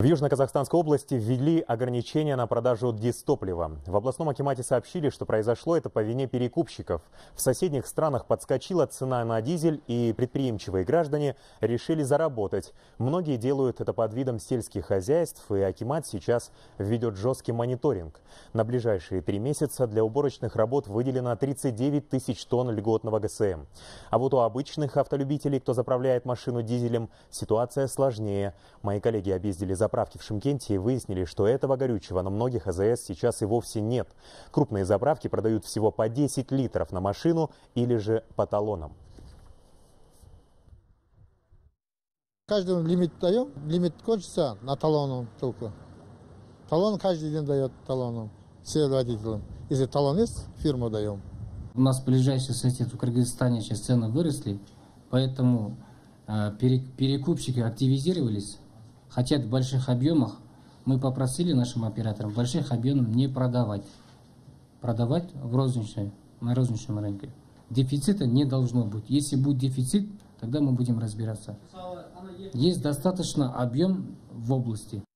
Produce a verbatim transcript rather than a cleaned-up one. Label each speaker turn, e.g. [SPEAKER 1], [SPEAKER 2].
[SPEAKER 1] В Южно-Казахстанской области ввели ограничения на продажу дизтоплива. В областном акимате сообщили, что произошло это по вине перекупщиков. В соседних странах подскочила цена на дизель, и предприимчивые граждане решили заработать. Многие делают это под видом сельских хозяйств, и акимат сейчас ведет жесткий мониторинг. На ближайшие три месяца для уборочных работ выделено тридцать девять тысяч тонн льготного ГСМ. А вот у обычных автолюбителей, кто заправляет машину дизелем, ситуация сложнее. Мои коллеги объездили заправки в Шымкенте и выяснили, что этого горючего на многих АЗС сейчас и вовсе нет. Крупные заправки продают всего по десять литров на машину или же по талонам.
[SPEAKER 2] Каждый лимит даем, лимит кончится на талону только. Талон каждый день дает талоном, все водителям. Если талон есть, фирму даем.
[SPEAKER 3] У нас ближайший сосед в Кыргызстане сейчас цены выросли, поэтому э, перекупщики активизировались. Хотят в больших объемах. Мы попросили нашим операторам в больших объемах не продавать. Продавать в розничной, на розничном рынке. Дефицита не должно быть. Если будет дефицит, тогда мы будем разбираться. Есть достаточно объем в области.